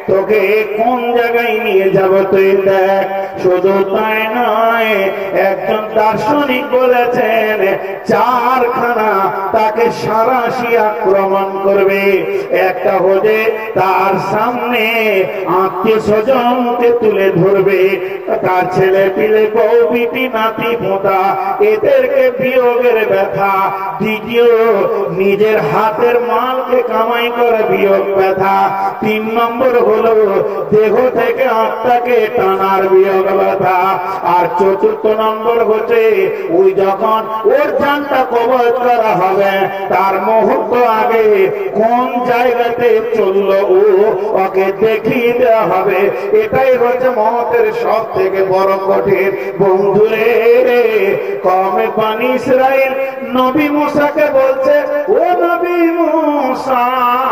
তোকে কোন জায়গায় নিয়ে যাব তুই দেখ। শুধু তাই নয়, একজন দার্শনিক বলেছেন চারখানা তাকে সারাশি আক্রমণ করবে। একটা হলে তার সামনে আত্মীয় স্বজনকে তুলে ধরবে, তার ছেলে পিলে বউ বিটি নাতি পোতা এদেরকে বিয়োগের ব্যথা। দ্বিতীয়, নিজের হাতের মালকে কামাই করে বিয়োগ ব্যথা। 3 নম্বর হলো দেহ থেকে আত্মাকে টানার বিয়োগ ব্যথা। আর 4র্থ নম্বর হচ্ছে ওই যখন ওর জানটা কবজ করা হবে তার মুহূর্ত আগে কোন জায়গাতে চললো ওকে দেখিয়ে দেওয়া হবে। এটাই হচ্ছে মওতের সব থেকে বড় কঠিন। বন্ধুরে, কওমে বানি ইসরাইল নবী মুসাকে বলছে, ও নবী মুসা,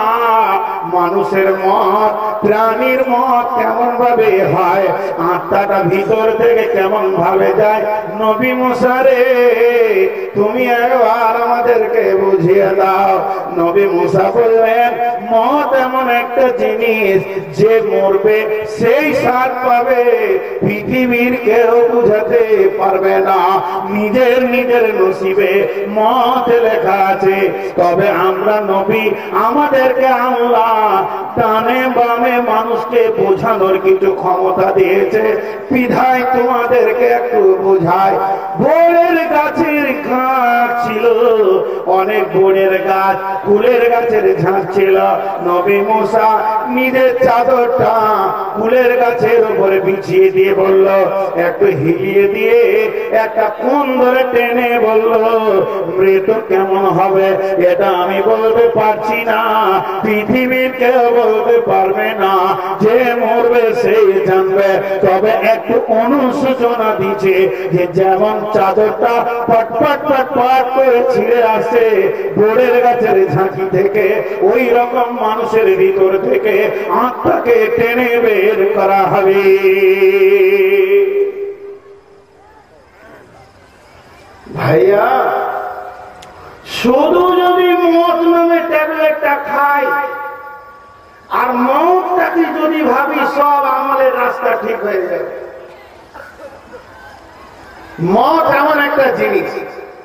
মানুষের মত প্রাণীর মত কেমন ভাবে হয়, আত্মাটা ভিতর থেকে কেমন ভাবে যায়। নবী মুসা রে, তুমি একবার আমাদেরকে বুঝিয়ে দাও। নবী মুসা বললেন, মত এমন একটা জিনিস যে মরবে সেই স্বাদ পাবে, পৃথিবীর কেউ বুঝাতে পারবে না। নিজের নিজের নসিবে মত লেখা আছে। তবে আমরা নবী, আমাদেরকে আল্লাহ ডানে বামে মানুষকে বোঝানোর কিছু ক্ষমতা দিয়েছে। বিধায় তোমাদেরকে একটু বোঝায়। বড়ের গাছের গাছ ছিল, অনেক বড়ের গাছ, ফুলের গাছের ঝাঁক ছিল। নবী মুসা নিজের চাদরটা ফুলের গাছের উপরে বিছিয়ে দিয়ে বলল, একটু হিলিয়ে দিয়ে একটা কোন ধরে টেনে বলল, মৃত্যু কেমন হবে এটা আমি বলতে পারছি না, পৃথিবীর কেউ বলতে পারবে না, যে মরবে সেই জানবে। তবে একটু অনুশোচনা দিচ্ছে যে যেমন চাদরটা পটপট পটপট করে ছিঁড়ে আসে বড়ের গাছের ঝাঁকি থেকে, ওই রকম মানুষের ভিতর থেকে আত্মাকে টেনে বের করা হবে। ভাইয়া, শুধু যদি মদ নামে ট্যাবলেটটা খাই আর মদটাকে যদি ভাবি সব আমলের রাস্তা ঠিক হয়ে যাবে। মদ এমন একটা জিনিস,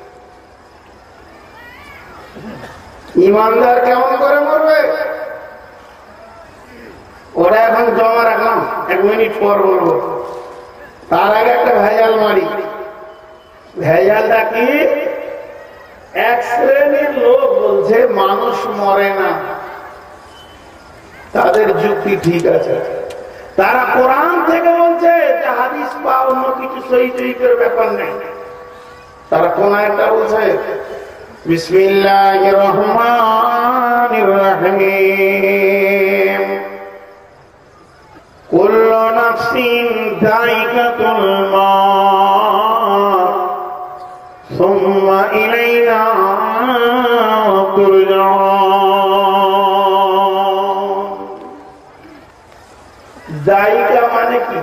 ইমানদার কেমন করে মরবে ওরা এখন জমা রাখলাম, 1 মিনিট পর বলবো। তার আগে একটা ভেজাল মারি। ভেজালটা কি? এক শ্রেণীর লোক বলছে মানুষ মরে না, তাদের যুক্তি ঠিক আছে। তারা কোরআন থেকে বলছে যে হাদিস বা অন্য কিছু সহি তরিকের ব্যাপার নেই। তারা কোন একটা বলছে বিসমিল্লাহির রহমানির রহিম, কুল্লু নাফসিন যায়িকাতুল মাউত সুম্মা ইলাইনা তুরজাউন। যায়িকা মানে কি?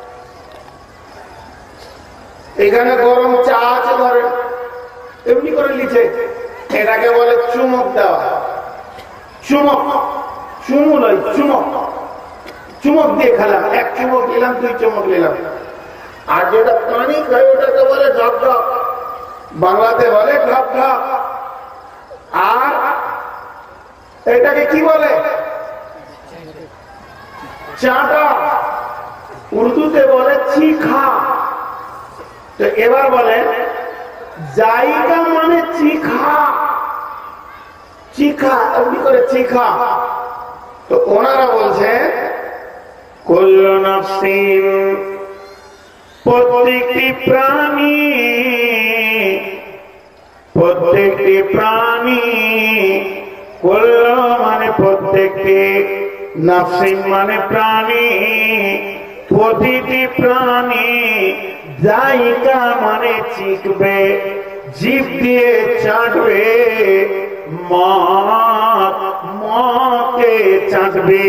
এখানে গরম চা আছে ধরেন, এমনি করে লিখে, এটাকে বলে চুমক দেওয়া। চুমক, চুমু নয়, চুমক। চুমক দিয়ে খেলাম, 1 চুমক নিলাম, 2 চুমক নিলাম। আর যেটা পানি খাই ওটাকে বলে ঢপ ঢপ, বাংলাতে বলে ঢপ ঢপ। আর এটাকে কি বলে? চাটা, উর্দুতে বলে চিখা। তো এবার বলে জায়গা মানে চিখা, চিখা, এমনি করে চিখা। তো ওনারা বলছে কুল্লু নাফসিন, প্রত্যেকটি প্রাণী, প্রত্যেকটি প্রাণী, কুল্লু মানে প্রত্যেকটি, নাফসিন মানে প্রাণী, প্রতিটি প্রাণী, জায়গা মানে চিখবে, জিভ দিয়ে চাটবে, মত মতে চাটবে।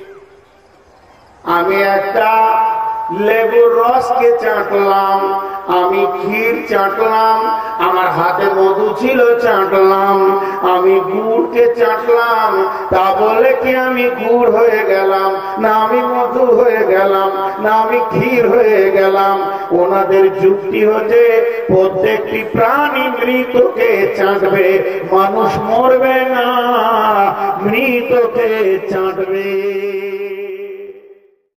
আমি একটা লেবুর রসকে চাটলাম, আমি ক্ষীর চাটলাম, আমার হাতে মধু ছিল চাটলাম, আমি গুড়কে চাটলাম, তা বলে কি আমি গুড় হয়ে গেলাম, না আমি মধু হয়ে গেলাম, না আমি ক্ষীর হয়ে গেলাম। ওনাদের যুক্তি হচ্ছে প্রত্যেকটি প্রাণী মৃতকে চাটবে, মানুষ মরবে না, মৃতকে চাটবে।